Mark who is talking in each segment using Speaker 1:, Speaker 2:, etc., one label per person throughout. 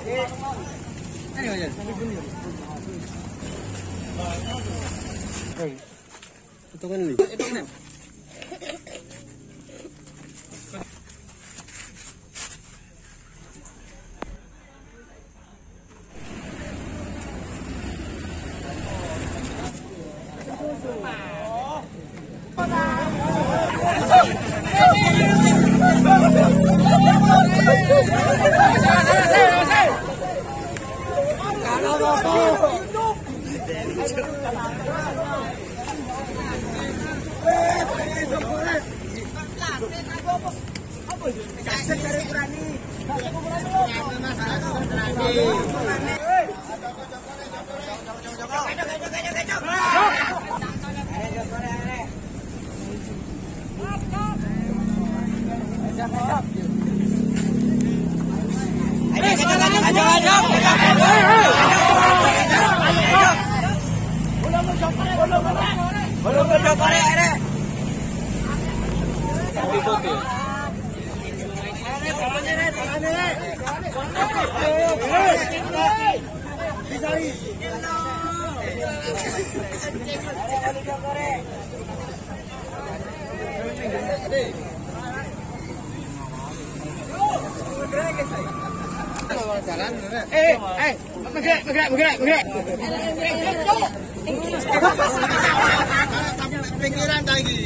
Speaker 1: Ayo aja. Itu kan ini. Bergerak. Pinggiran lagi.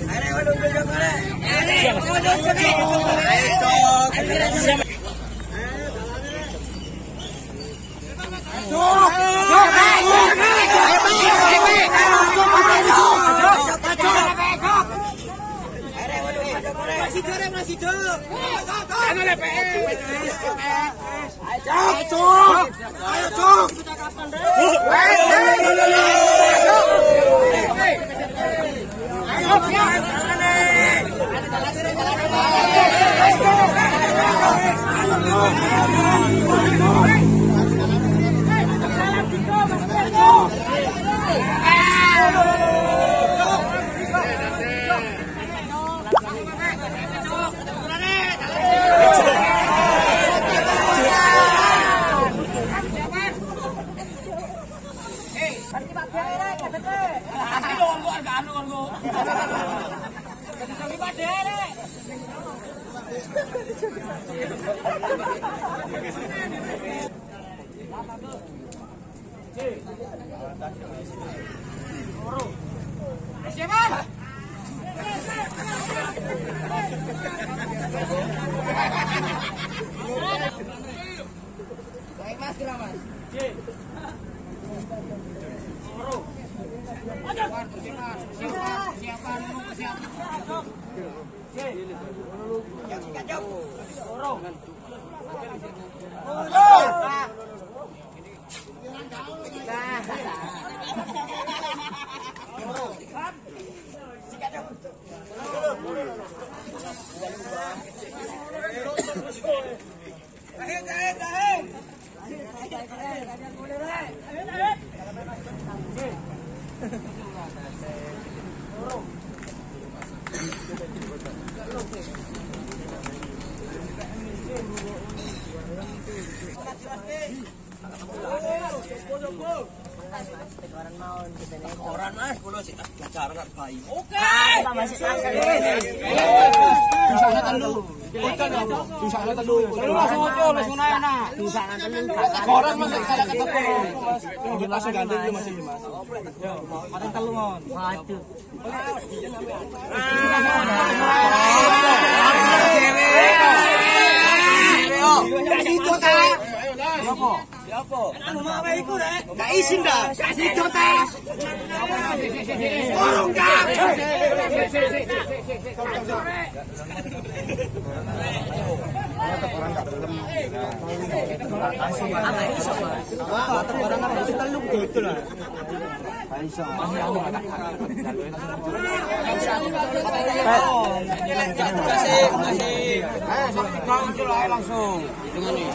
Speaker 1: Orang mas, kalau sih cara nggak baik. Oke. Susahnya telu. Susahnya telu. Telu langsung ojo, langsung naik nak. Susahnya telu. Orang mas salah ketemu. Langsung ganti dulu masih mas. Ada telu mon. Waduh. Situ ta. Apa? Apa? Anu mau iku rek. Gak izin dah. Situ ta. Orang gak. Orang gak belum. Langsung ana iso. Wah, orang harus teluk dodol lah. Iso. Masih. Kau muncul aja langsung. Hitungan nih.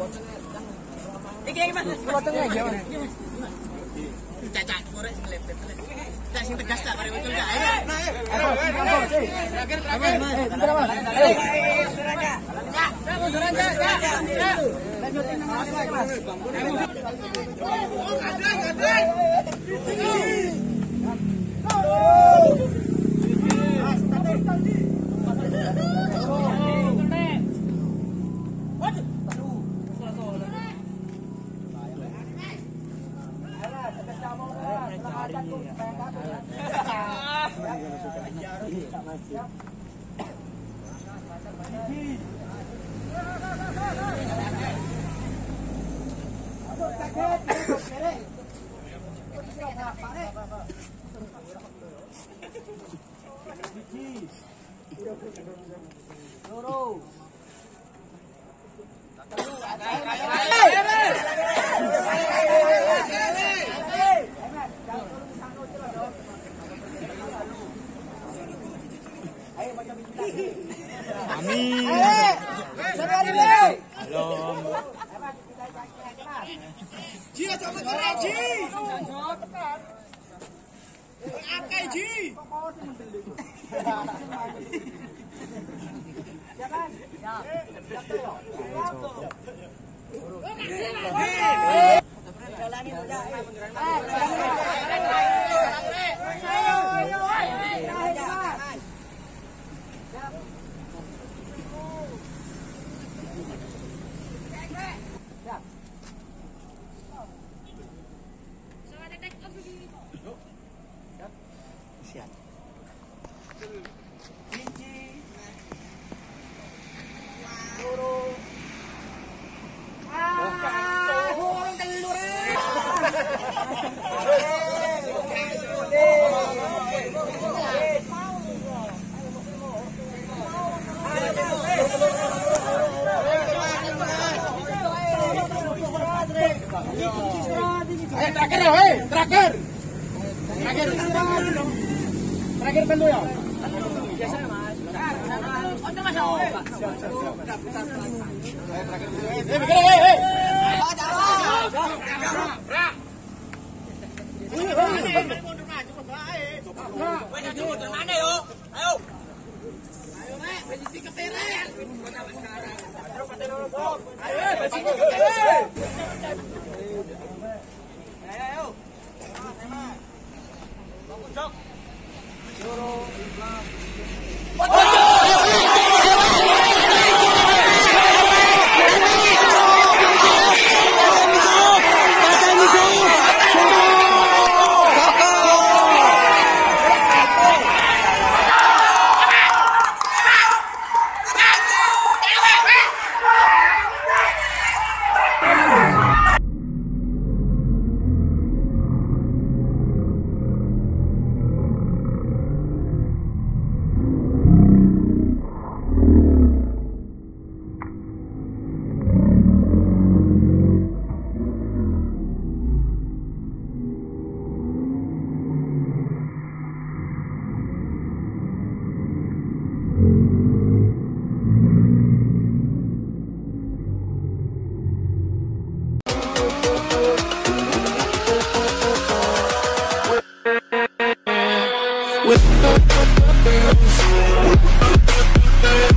Speaker 2: Iki Mas.
Speaker 1: Potongnya gimana?
Speaker 2: Cacak korek selepet. Tak sing tegas tak mari betul gak?
Speaker 1: Amin.
Speaker 2: Ji aja metu Ji. Akeh Ji.
Speaker 1: Siap. Terakhir ya, terakhir. Terakhir pentu ya. Biasanya Mas. Untuk Mas.
Speaker 3: with